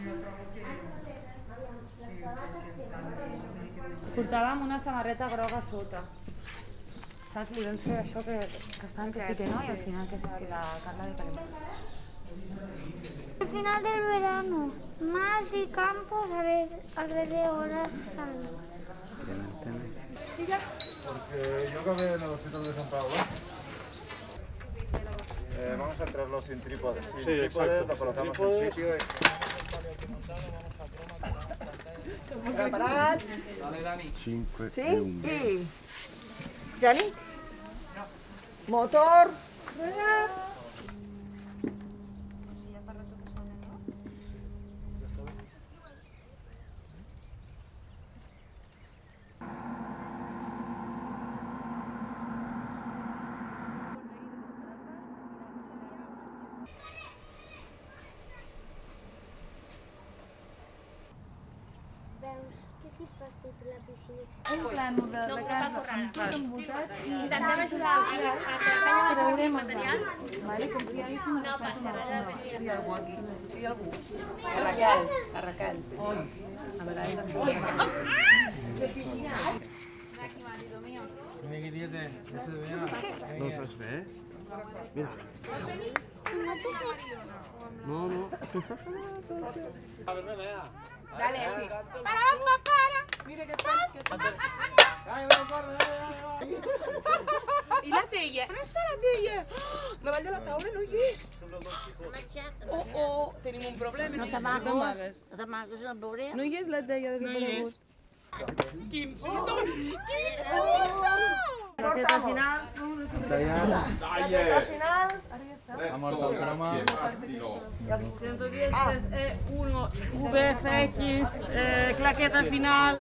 Portàvem una samarreta groga a sota. Saps? Li vam fer això que estaven que sí que no, y al final que la Carla de Calent. Al final del verano, más y campos alrededor de Salud. Porque yo acabé en el hospital de San Pablo. Vamos a entrarlo sin trípode. Sí, exacto. Lo colocamos en sitio y... Preparats? Dale, Dani. 5 sí? I... Jani? Motor. Veus que s'hi fa tot la piscina. Un plànol de la casa amb tot envoltat i Intentem ajudar a traurem el material, com si haguéssim agafat una roba. Hi ha algú aquí? Hi ha algú? A Raquel. On? A veure, No saps fer? Mira. No. Dale, sí. Para! Mira que tal. I la teia? On està la teia? Davall de la taula no hi és. Tenim un problema. No t'amagues, no em veuré. No hi és la teia desaparegut. Quin susto! Raqueta final. Raqueta final. Ha mort el croma. 110, 1, VFX, claqueta final.